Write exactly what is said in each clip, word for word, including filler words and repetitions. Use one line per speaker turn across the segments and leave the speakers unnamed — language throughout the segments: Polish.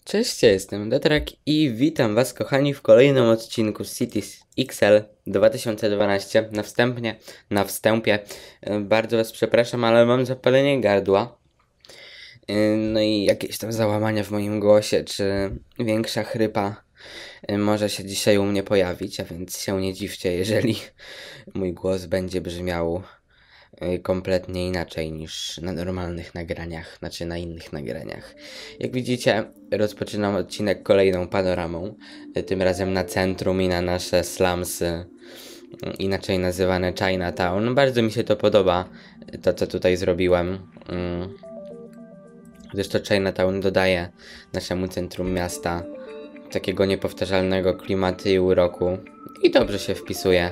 Cześć, ja jestem Detrak i witam was kochani w kolejnym odcinku Cities X L dwa tysiące dwanaście. Na wstępnie, na wstępie e, bardzo was przepraszam, ale mam zapalenie gardła. E, No i jakieś tam załamania w moim głosie, czy większa chrypa e, może się dzisiaj u mnie pojawić, a więc się nie dziwcie, jeżeli mój głos będzie brzmiał y, kompletnie inaczej niż na normalnych nagraniach, znaczy na innych nagraniach. Jak widzicie, rozpoczynam odcinek kolejną panoramą, y, tym razem na centrum i na nasze slumsy, y, inaczej nazywane Chinatown. Bardzo mi się to podoba, y, to co tutaj zrobiłem. Y, Zresztą Chinatown dodaje naszemu centrum miasta takiego niepowtarzalnego klimatu i uroku i dobrze się wpisuje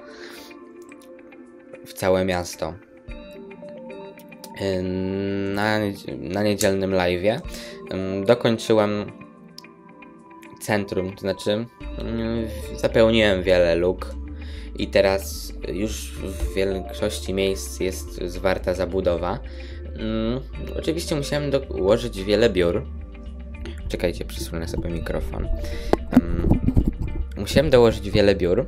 w całe miasto. Na, na niedzielnym live'ie dokończyłem centrum, to znaczy zapełniłem wiele luk i teraz już w większości miejsc jest zwarta zabudowa. Oczywiście musiałem dołożyć wiele biur. Czekajcie, przesunę sobie mikrofon. Musiałem dołożyć wiele biur.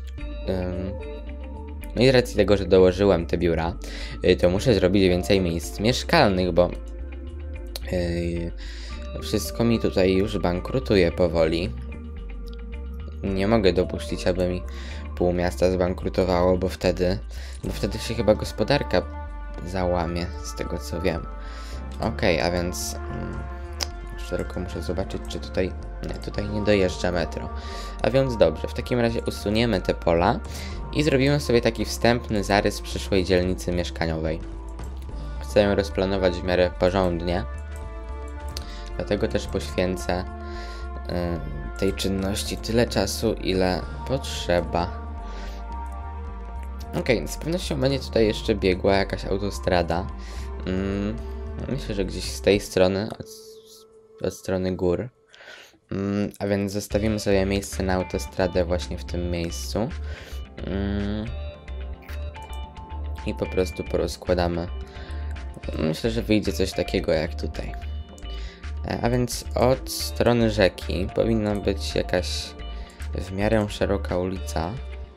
No i z racji tego, że dołożyłem te biura, to muszę zrobić więcej miejsc mieszkalnych, bo yy, wszystko mi tutaj już bankrutuje powoli. Nie mogę dopuścić, aby mi pół miasta zbankrutowało, bo wtedy, bo wtedy się chyba gospodarka załamie, z tego co wiem. Okej, okay, a więc yy, tylko muszę zobaczyć, czy tutaj, nie, tutaj nie dojeżdża metro. A więc dobrze, w takim razie usuniemy te pola i zrobimy sobie taki wstępny zarys przyszłej dzielnicy mieszkaniowej. Chcę ją rozplanować w miarę porządnie, dlatego też poświęcę y, tej czynności tyle czasu, ile potrzeba. Ok, z pewnością będzie tutaj jeszcze biegła jakaś autostrada. Mm, myślę, że gdzieś z tej strony, od, od strony gór. Mm, a więc zostawimy sobie miejsce na autostradę właśnie w tym miejscu. Mm. I po prostu porozkładamy. Myślę, że wyjdzie coś takiego jak tutaj. A więc od strony rzeki powinna być jakaś w miarę szeroka ulica.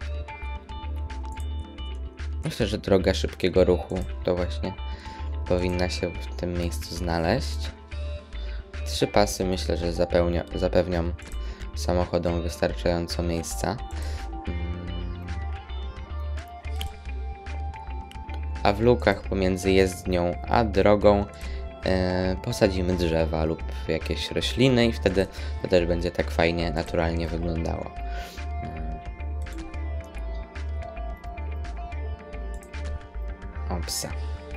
Myślę, że droga szybkiego ruchu to właśnie powinna się w tym miejscu znaleźć. Trzy pasy myślę, że zapełnia, zapewnią samochodom wystarczająco miejsca. A w lukach pomiędzy jezdnią a drogą e, posadzimy drzewa lub jakieś rośliny i wtedy to też będzie tak fajnie, naturalnie wyglądało. Opsa.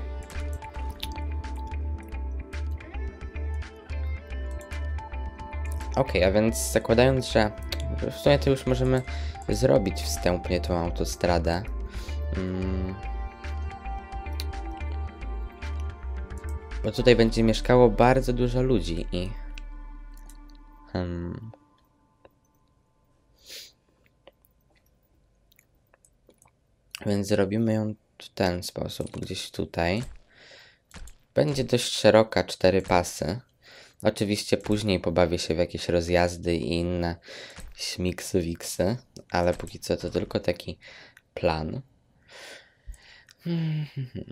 Ok, a więc zakładając, że w sumie to już możemy zrobić wstępnie tą autostradę. Hmm. Bo tutaj będzie mieszkało bardzo dużo ludzi i... Hmm. Więc zrobimy ją w ten sposób, gdzieś tutaj. Będzie dość szeroka, cztery pasy. Oczywiście później pobawię się w jakieś rozjazdy i inne śmiksy-wiksy, ale póki co to tylko taki plan. Hmm.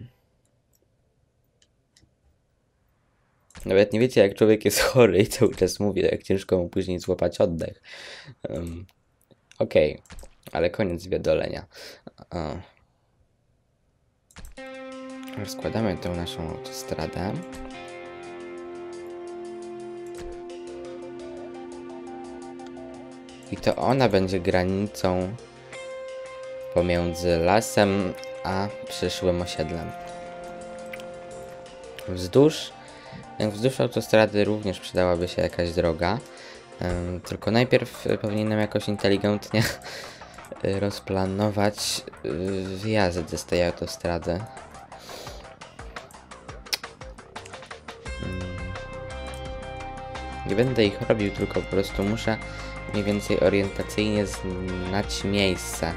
Nawet nie wiecie, jak człowiek jest chory i cały czas mówi, jak ciężko mu później złapać oddech. Um, Okej, okay. Ale koniec wiadolenia. Uh. Rozkładamy tę naszą autostradę. I to ona będzie granicą pomiędzy lasem a przyszłym osiedlem. Wzdłuż Wzdłuż autostrady również przydałaby się jakaś droga, um, tylko najpierw powinienem jakoś inteligentnie rozplanować wyjazdy z tej autostrady. Um, nie będę ich robił, tylko po prostu muszę mniej więcej orientacyjnie znać miejsce.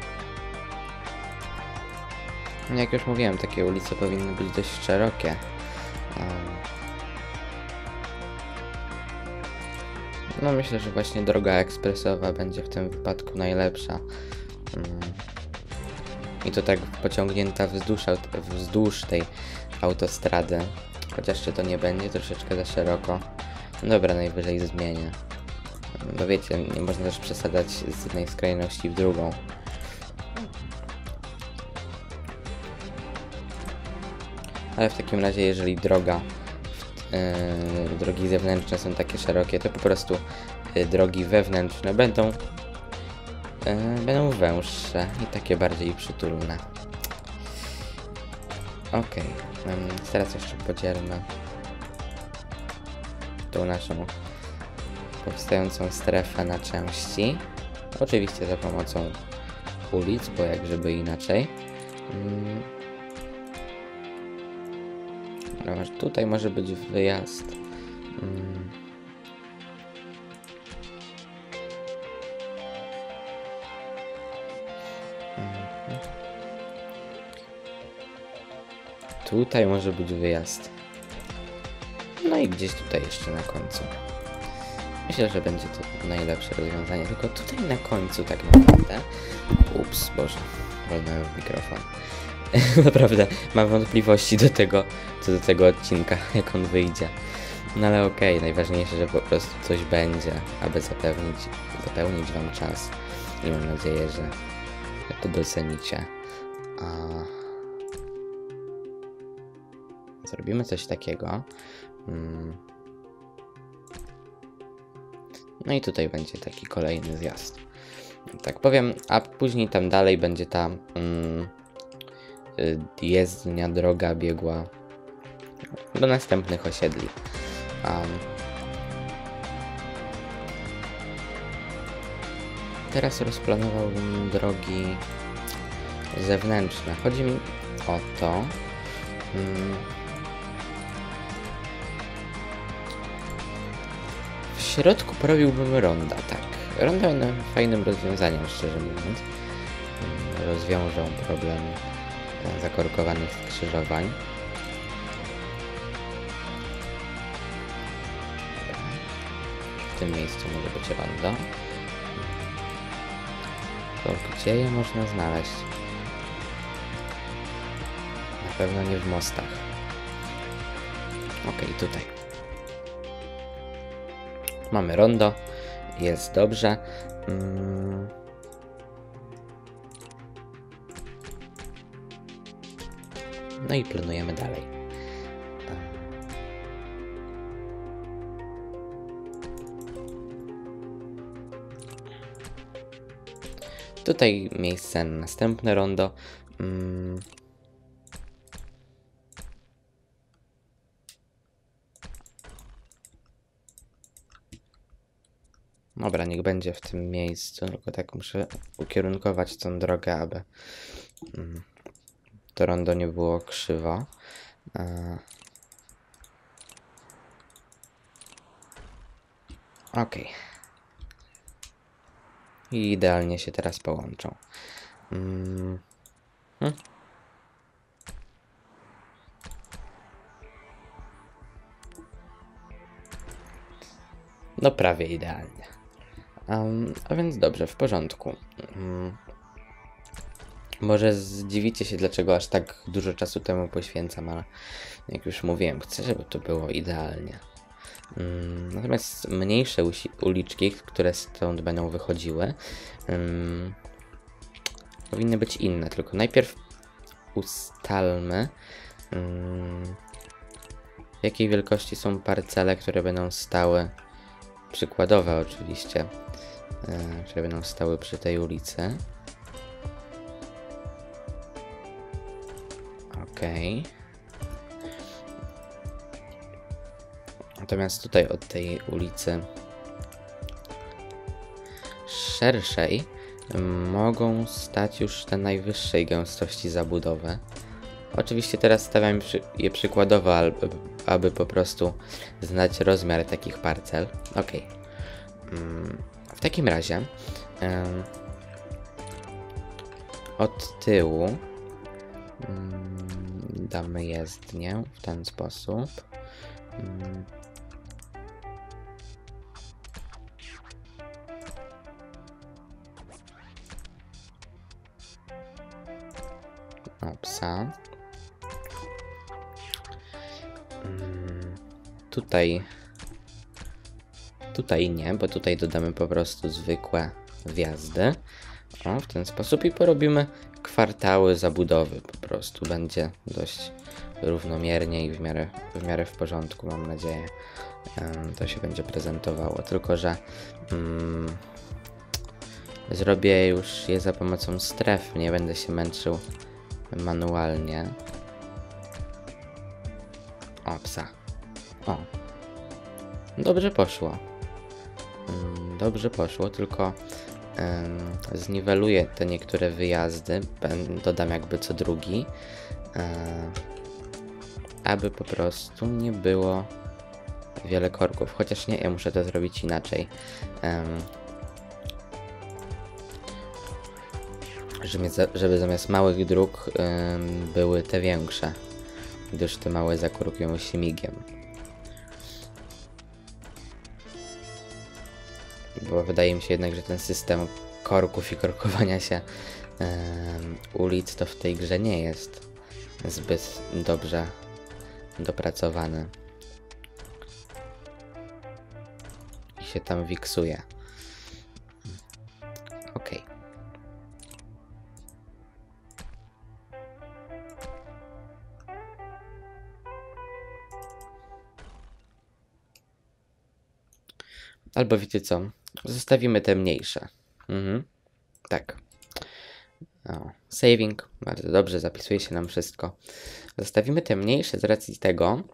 Jak już mówiłem, takie ulice powinny być dość szerokie. No myślę, że właśnie droga ekspresowa będzie w tym wypadku najlepsza. I to tak pociągnięta wzdłuż, wzdłuż tej autostrady. Chociaż czy to nie będzie troszeczkę za szeroko. Dobra, najwyżej zmienię. Bo wiecie, nie można też przesadzać z jednej skrajności w drugą. Ale w takim razie, jeżeli droga, yy, drogi zewnętrzne są takie szerokie, to po prostu yy, drogi wewnętrzne będą, yy, będą węższe i takie bardziej przytulne. Ok, yy, teraz jeszcze podzielmy tą naszą powstającą strefę na części. Oczywiście za pomocą ulic, bo jak żeby inaczej. Yy. No, tutaj może być wyjazd. Hmm. Hmm. Tutaj może być wyjazd. No i gdzieś tutaj jeszcze na końcu. Myślę, że będzie to najlepsze rozwiązanie. Tylko tutaj na końcu tak naprawdę... Ups, Boże. Walnąłem w mikrofon. Naprawdę mam wątpliwości do tego, co do tego odcinka, jak on wyjdzie. No ale okej, okay, najważniejsze, że po prostu coś będzie, aby zapewnić, zapełnić wam czas. I mam nadzieję, że to docenicie. A... Zrobimy coś takiego. Hmm. No i tutaj będzie taki kolejny zjazd. Tak powiem, a później tam dalej będzie ta... Hmm, jezdnia, droga biegła do następnych osiedli. Um, teraz rozplanowałbym drogi zewnętrzne. Chodzi mi o to, um, w środku porobiłbym ronda, tak. Ronda jest fajnym rozwiązaniem, szczerze mówiąc. Um, rozwiążą problem zakorkowanych skrzyżowań. W tym miejscu może być rondo. To gdzie je można znaleźć? Na pewno nie w mostach. Ok, tutaj. Mamy rondo. Jest dobrze. Hmm. No i planujemy dalej. Tutaj miejsce na następne rondo. Hmm. Dobra, niech będzie w tym miejscu, tylko tak muszę ukierunkować tą drogę, aby... Hmm. To rondo nie było krzywo. E... Ok. I idealnie się teraz połączą. Mm. Hm? No prawie idealnie. Um, a więc dobrze, w porządku. Um. Może zdziwicie się, dlaczego aż tak dużo czasu temu poświęcam, ale jak już mówiłem, chcę, żeby to było idealnie. Um, natomiast mniejsze uliczki, które stąd będą wychodziły, um, powinny być inne, tylko najpierw ustalmy, um, jakiej wielkości są parcele, które będą stały, przykładowe oczywiście, yy, które będą stały przy tej ulicy. Okej. Natomiast tutaj od tej ulicy szerszej mogą stać już te najwyższej gęstości zabudowy. Oczywiście teraz stawiam je przykładowo, aby po prostu znać rozmiar takich parcel. Ok. W takim razie od tyłu Mm, damy jezdnię w ten sposób. Mm. O, psa. Mm, tutaj Tutaj nie, bo tutaj dodamy po prostu zwykłe wjazdy. O, w ten sposób i porobimy kwartały zabudowy. Po prostu będzie dość równomiernie i w miarę w, miarę w porządku, mam nadzieję. Um, to się będzie prezentowało. Tylko że um, zrobię już je za pomocą stref. Nie będę się męczył manualnie. O, psa. O. Dobrze poszło. Dobrze poszło, tylko um, zniweluję te niektóre wyjazdy, dodam jakby co drugi, um, aby po prostu nie było wiele korków, chociaż nie, ja muszę to zrobić inaczej, um, żeby, żeby zamiast małych dróg um, były te większe, gdyż te małe zakorkują śmigiem. Bo wydaje mi się jednak, że ten system korków i korkowania się um, ulic to w tej grze nie jest zbyt dobrze dopracowany. I się tam wiksuje. Okej. Okay. Albo wiecie co? Zostawimy te mniejsze. Mhm. Tak. O, saving. Bardzo dobrze, zapisuje się nam wszystko. Zostawimy te mniejsze z racji tego.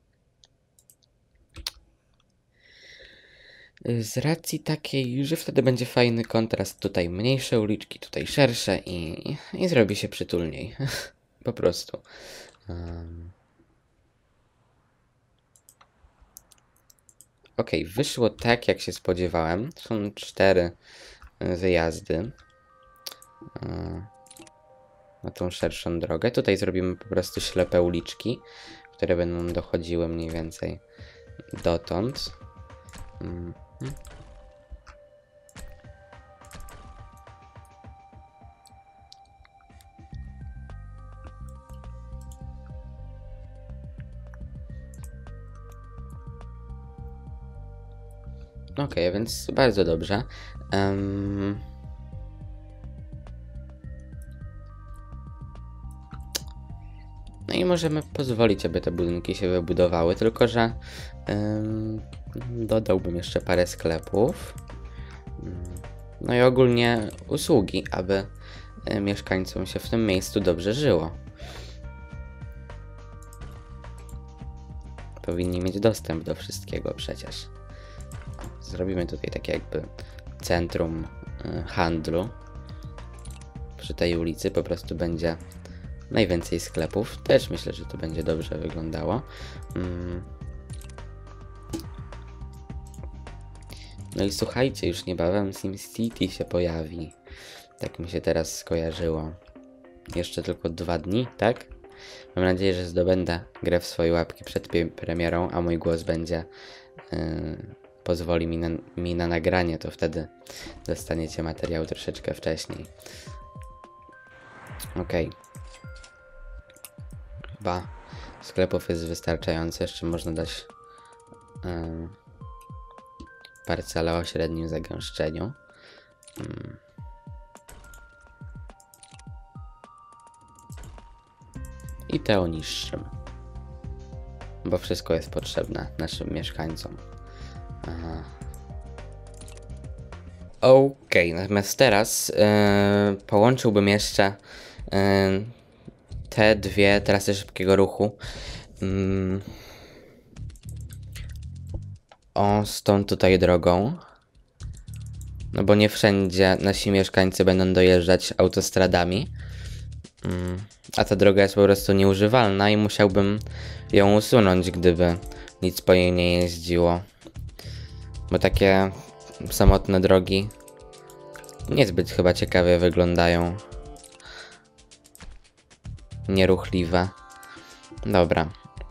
Z racji takiej, że wtedy będzie fajny kontrast. Tutaj mniejsze uliczki, tutaj szersze i, i zrobi się przytulniej. Po prostu. Um. Ok, wyszło tak, jak się spodziewałem. Są cztery wyjazdy na tą szerszą drogę. Tutaj zrobimy po prostu ślepe uliczki, które będą dochodziły mniej więcej dotąd. Mhm. Okej, okay, więc bardzo dobrze. Um... No i możemy pozwolić, aby te budynki się wybudowały, tylko że um, dodałbym jeszcze parę sklepów. No i ogólnie usługi, aby mieszkańcom się w tym miejscu dobrze żyło. Powinni mieć dostęp do wszystkiego przecież. Zrobimy tutaj takie jakby centrum handlu. Przy tej ulicy po prostu będzie najwięcej sklepów. Też myślę, że to będzie dobrze wyglądało. No i słuchajcie, już niebawem SimCity się pojawi. Tak mi się teraz skojarzyło. Jeszcze tylko dwa dni, tak? Mam nadzieję, że zdobędę grę w swoje łapki przed premierą, a mój głos będzie... Yy, pozwoli mi na, mi na nagranie, to wtedy dostaniecie materiał troszeczkę wcześniej. Okej. Okay. Chyba sklepów jest wystarczająco. Jeszcze można dać um, parcelę o średnim zagęszczeniu. Um. I te o niższym. Bo wszystko jest potrzebne naszym mieszkańcom. Aha. Okej, okay, natomiast teraz yy, połączyłbym jeszcze yy, te dwie trasy szybkiego ruchu yy, o z tą tutaj drogą, no bo nie wszędzie nasi mieszkańcy będą dojeżdżać autostradami, yy, a ta droga jest po prostu nieużywalna i musiałbym ją usunąć, gdyby nic po niej nie jeździło. Bo takie samotne drogi niezbyt chyba ciekawie wyglądają. nieruchliwe. Dobra.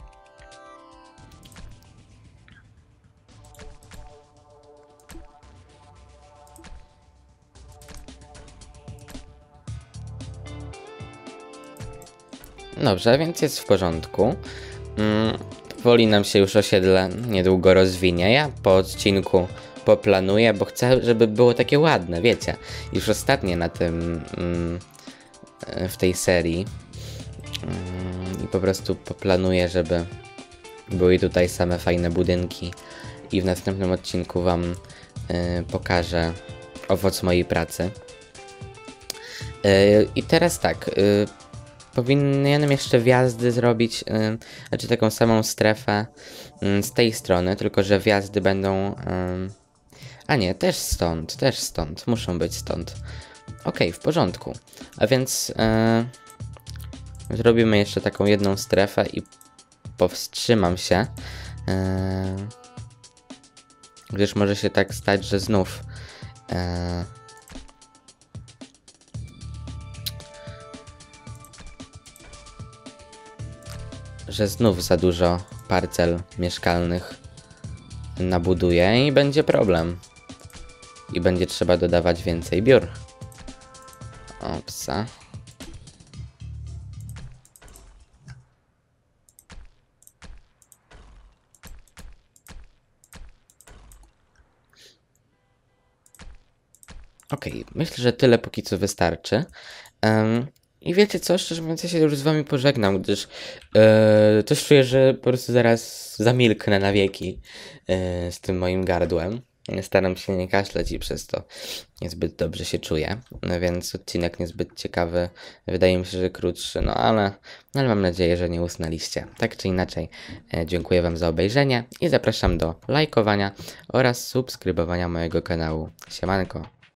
Dobrze, więc jest w porządku. Mm, powoli nam się już osiedle niedługo rozwinie. Ja po odcinku poplanuję, bo chcę, żeby było takie ładne, wiecie. Już ostatnie na tym, mm, w tej serii. Mm, I po prostu poplanuję, żeby były tutaj same fajne budynki. I w następnym odcinku wam y, pokażę owoc mojej pracy. Y, I teraz tak... Y, Powinienem jeszcze wjazdy zrobić, yy, znaczy taką samą strefę yy, z tej strony, tylko że wjazdy będą... Yy... A nie, też stąd, też stąd, muszą być stąd. Okej, okay, w porządku. A więc yy, zrobimy jeszcze taką jedną strefę i powstrzymam się. Yy, gdyż może się tak stać, że znów... Yy, że znów za dużo parcel mieszkalnych nabuduję i będzie problem. I będzie trzeba dodawać więcej biur. Opsa. Okej, okay, myślę, że tyle póki co wystarczy. Um, I wiecie co, szczerze mówiąc, ja się już z wami pożegnam, gdyż yy, też czuję, że po prostu zaraz zamilknę na wieki yy, z tym moim gardłem. Staram się nie kaszleć i przez to niezbyt dobrze się czuję, no więc odcinek niezbyt ciekawy, wydaje mi się, że krótszy, no ale, no ale mam nadzieję, że nie usnęliście. Tak czy inaczej, yy, dziękuję wam za obejrzenie i zapraszam do lajkowania oraz subskrybowania mojego kanału. Siemanko!